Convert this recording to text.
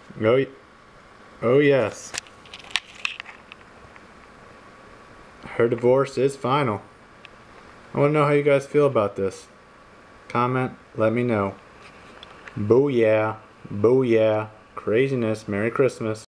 Oh yes. Her divorce is final. I want to know how you guys feel about this. Comment, let me know. Booyah. Booyah. Craziness. Merry Christmas.